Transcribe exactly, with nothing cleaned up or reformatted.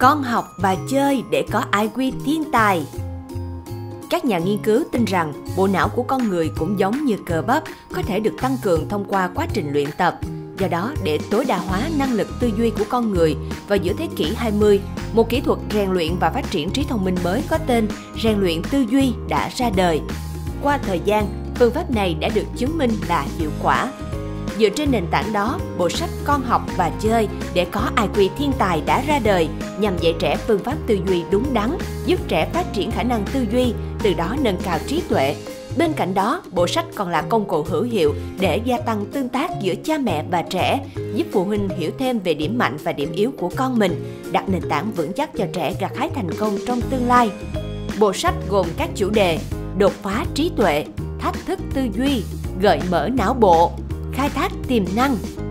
Con học và chơi để có i kiu thiên tài. Các nhà nghiên cứu tin rằng bộ não của con người cũng giống như cơ bắp, có thể được tăng cường thông qua quá trình luyện tập. Do đó, để tối đa hóa năng lực tư duy của con người, vào giữa thế kỷ hai mươi, một kỹ thuật rèn luyện và phát triển trí thông minh mới có tên rèn luyện tư duy đã ra đời. Qua thời gian, phương pháp này đã được chứng minh là hiệu quả. Dựa trên nền tảng đó, bộ sách Con học và chơi để có i kiu thiên tài đã ra đời nhằm dạy trẻ phương pháp tư duy đúng đắn, giúp trẻ phát triển khả năng tư duy, từ đó nâng cao trí tuệ. Bên cạnh đó, bộ sách còn là công cụ hữu hiệu để gia tăng tương tác giữa cha mẹ và trẻ, giúp phụ huynh hiểu thêm về điểm mạnh và điểm yếu của con mình, đặt nền tảng vững chắc cho trẻ gặt hái thành công trong tương lai. Bộ sách gồm các chủ đề: đột phá trí tuệ, thách thức tư duy, gợi mở não bộ, khai thác tiềm năng,